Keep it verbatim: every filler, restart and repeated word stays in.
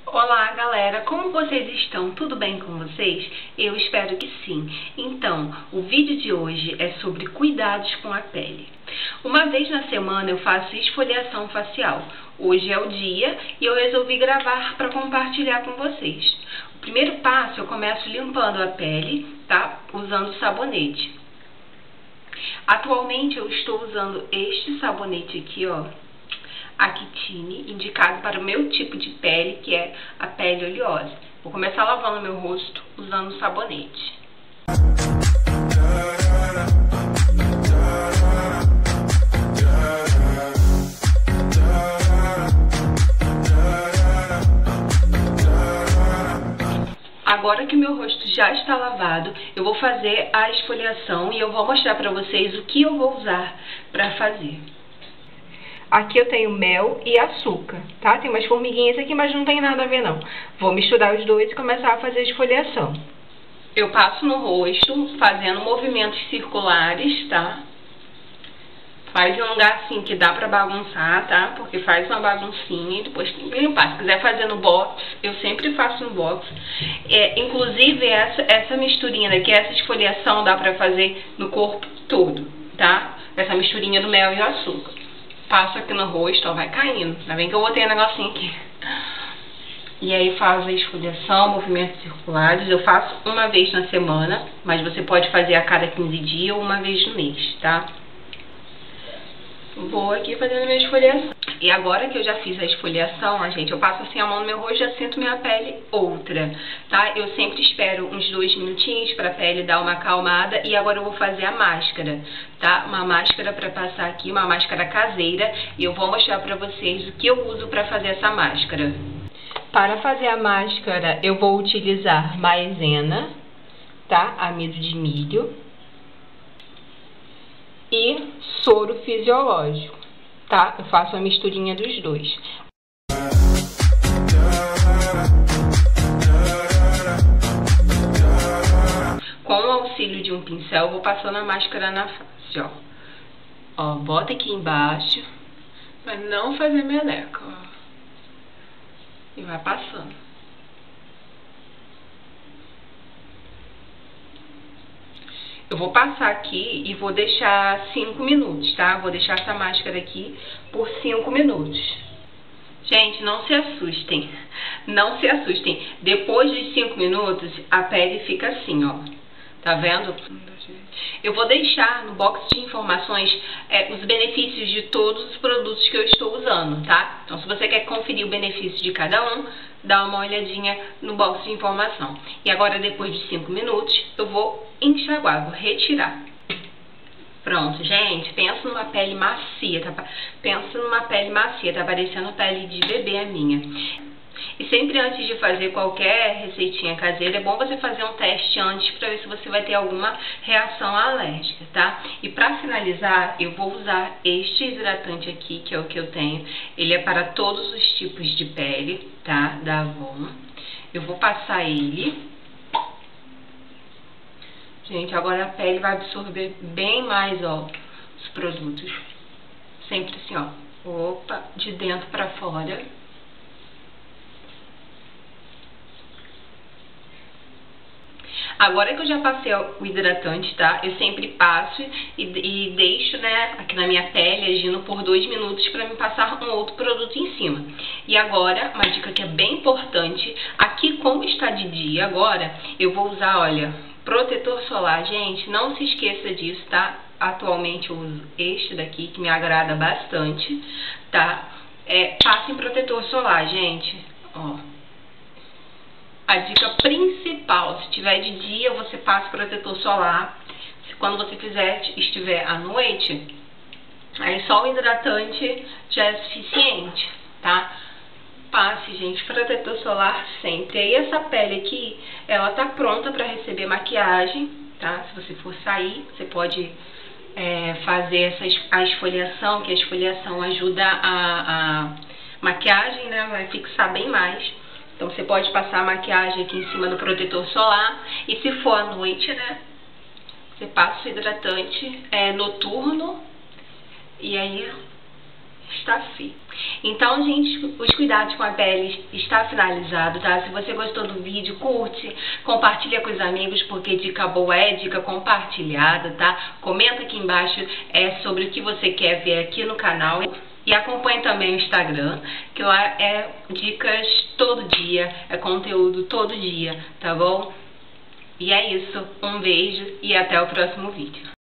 Olá galera, como vocês estão? Tudo bem com vocês? Eu espero que sim. Então, o vídeo de hoje é sobre cuidados com a pele. Uma vez na semana eu faço esfoliação facial. Hoje é o dia e eu resolvi gravar para compartilhar com vocês. O primeiro passo eu começo limpando a pele, tá? Usando sabonete. Atualmente eu estou usando este sabonete aqui, ó. Actine, indicado para o meu tipo de pele, que é a pele oleosa. Vou começar lavando meu rosto usando sabonete. Agora que o meu rosto já está lavado, eu vou fazer a esfoliação e eu vou mostrar para vocês o que eu vou usar para fazer. Aqui eu tenho mel e açúcar, tá? Tem umas formiguinhas aqui, mas não tem nada a ver não. Vou misturar os dois e começar a fazer a esfoliação. Eu passo no rosto, fazendo movimentos circulares, tá? Faz em um lugar assim que dá pra bagunçar, tá? Porque faz uma baguncinha e depois tem que limpar. Se quiser fazer no box, eu sempre faço no box. É, inclusive, essa, essa misturinha daqui, essa esfoliação dá pra fazer no corpo todo, tá? Essa misturinha do mel e o açúcar. Passo aqui no rosto, ó, vai caindo. Ainda bem que eu botei um negocinho aqui. E aí faz a esfoliação, movimentos circulares. Eu faço uma vez na semana, mas você pode fazer a cada quinze dias ou uma vez no mês, tá? Vou aqui fazendo minha esfoliação. E agora que eu já fiz a esfoliação, ó, gente, eu passo assim a mão no meu rosto e já sinto minha pele outra, tá? Eu sempre espero uns dois minutinhos pra pele dar uma acalmada. E agora eu vou fazer a máscara, tá? Uma máscara pra passar aqui, uma máscara caseira. E eu vou mostrar pra vocês o que eu uso pra fazer essa máscara. Para fazer a máscara, eu vou utilizar maisena, tá? Amido de milho. E soro fisiológico, tá? Eu faço a misturinha dos dois. Com o auxílio de um pincel, eu vou passando a máscara na face, ó. Ó, bota aqui embaixo, pra não fazer meleca, ó. E vai passando. Eu vou passar aqui e vou deixar cinco minutos, tá? Vou deixar essa máscara aqui por cinco minutos. Gente, não se assustem. Não se assustem. Depois de cinco minutos, a pele fica assim, ó. Tá vendo? Eu vou deixar no box de informações é, os benefícios de todos os produtos que eu estou usando, tá? Então, se você quer conferir o benefício de cada um, dá uma olhadinha no box de informação. E agora, depois de cinco minutos, eu vou enxaguar, vou retirar. Pronto, gente, pensa numa pele macia, tá? Pensa numa pele macia, tá parecendo pele de bebê a minha. E sempre antes de fazer qualquer receitinha caseira, é bom você fazer um teste antes pra ver se você vai ter alguma reação alérgica, tá? E pra finalizar, eu vou usar este hidratante aqui, que é o que eu tenho. Ele é para todos os tipos de pele, tá? Da Avon. Eu vou passar ele. Gente, agora a pele vai absorver bem mais, ó, os produtos. Sempre assim, ó. Opa, de dentro pra fora. Agora que eu já passei o hidratante, tá? Eu sempre passo e, e deixo, né, aqui na minha pele, agindo por dois minutos pra me passar um outro produto em cima. E agora, uma dica que é bem importante, aqui como está de dia agora, eu vou usar, olha, protetor solar. Gente, não se esqueça disso, tá? Atualmente eu uso este daqui, que me agrada bastante, tá? É, passem protetor solar, gente, ó. A dica principal, se tiver de dia, você passa protetor solar. Quando você fizer, estiver à noite, aí só o hidratante já é suficiente, tá? Passe, gente, protetor solar sempre. Aí essa pele aqui, ela tá pronta pra receber maquiagem, tá? Se você for sair, você pode é, fazer essa, a esfoliação, que a esfoliação ajuda a, a maquiagem, né? Vai fixar bem mais. Então, você pode passar a maquiagem aqui em cima do protetor solar. E se for à noite, né, você passa o hidratante é, noturno. E aí, está feio. Então, gente, os cuidados com a pele está finalizado, tá? Se você gostou do vídeo, curte, compartilha com os amigos, porque dica boa é dica compartilhada, tá? Comenta aqui embaixo é, sobre o que você quer ver aqui no canal. E acompanhe também o Instagram, que lá é dicas todo dia, é conteúdo todo dia, tá bom? E é isso, um beijo e até o próximo vídeo.